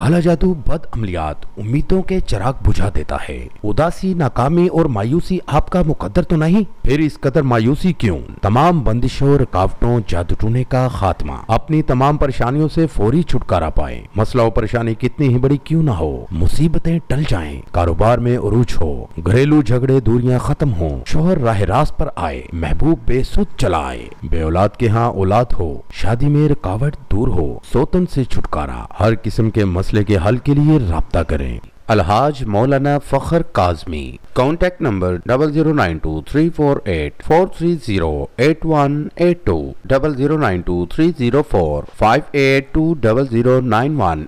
काला जादू बद अमलियात उम्मीदों के चिराग बुझा देता है। उदासी, नाकामी और मायूसी आपका मुकद्दर तो नहीं, फिर इस कदर मायूसी क्यों? तमाम बंदिशों, रुकावटों, जादू टूने का खात्मा, अपनी तमाम परेशानियों से फौरी छुटकारा पाए। मसला और परेशानी कितनी ही बड़ी क्यों ना हो, मुसीबतें टल जाएं, कारोबार में उरूज हो, घरेलू झगड़े दूरियां खत्म हो, शोहर राह रास्त पर आए, महबूब बेसुध चला आए, बे औलाद के यहाँ औलाद हो, शादी में रुकावट दूर हो, सोतन से छुटकारा, हर किस्म के मसले के हल के लिए राब्ता करें। अलहाज मौलाना फखर काजमी। Contact number 00923484308182 00923045820091।